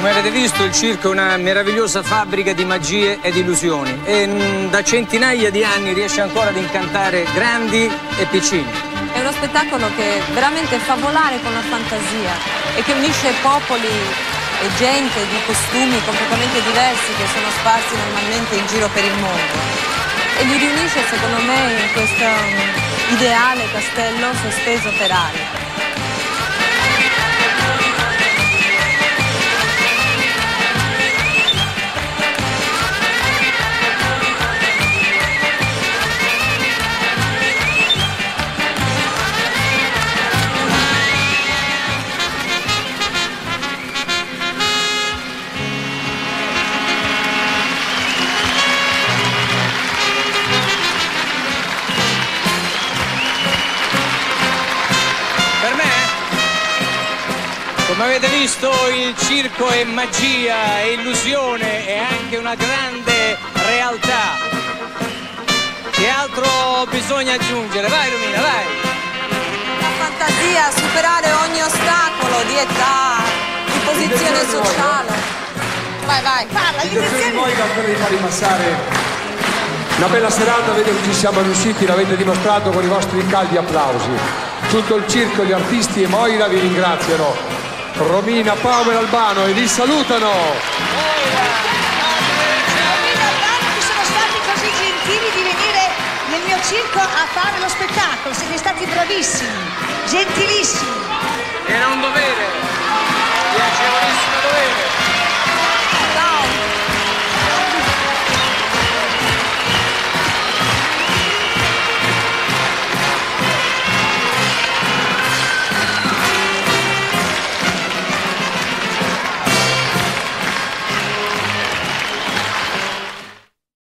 Come avete visto, il circo è una meravigliosa fabbrica di magie ed illusioni e da centinaia di anni riesce ancora ad incantare grandi e piccini. È uno spettacolo che veramente fa volare con la fantasia e che unisce popoli e gente di costumi completamente diversi che sono sparsi normalmente in giro per il mondo. E li riunisce, secondo me, in questo ideale castello sospeso per aria. Come avete visto, il circo è magia, è illusione e anche una grande realtà. Che altro bisogna aggiungere? Vai Romina, vai! La fantasia, superare ogni ostacolo di età, di posizione sociale. Vai, vai, parla! L'intenzione di Moira è quella di far ripassare una bella serata, vedo che ci siamo riusciti, l'avete dimostrato con i vostri caldi applausi. Tutto il circo, gli artisti e Moira vi ringraziano. Romina, Power, Albano e vi salutano. Romina, Albano, che sono stati così gentili di venire nel mio circo a fare lo spettacolo. Siete stati bravissimi, gentilissimi. Era un dovere.